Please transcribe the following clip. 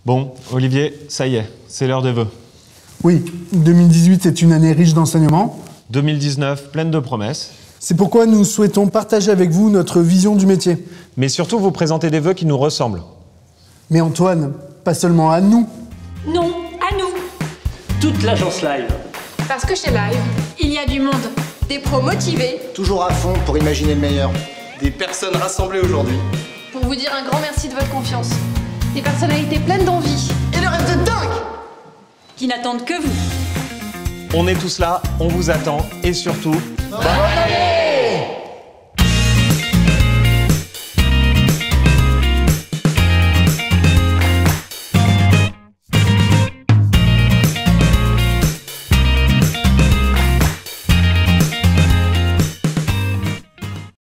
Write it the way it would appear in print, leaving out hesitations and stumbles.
Bon, Olivier, ça y est, c'est l'heure des vœux. Oui, 2018 est une année riche d'enseignements. 2019, pleine de promesses. C'est pourquoi nous souhaitons partager avec vous notre vision du métier. Mais surtout vous présenter des vœux qui nous ressemblent. Mais Antoine, pas seulement à nous. Non, à nous. Toute l'agence live. Parce que chez Live, il y a du monde. Des pros motivés. Toujours à fond pour imaginer le meilleur. Des personnes rassemblées aujourd'hui. Pour vous dire un grand merci de votre confiance. Des personnalités pleines d'envie. Et le rêve de dingue Qui n'attendent que vous. On est tous là, on vous attend et surtout... Bonne année!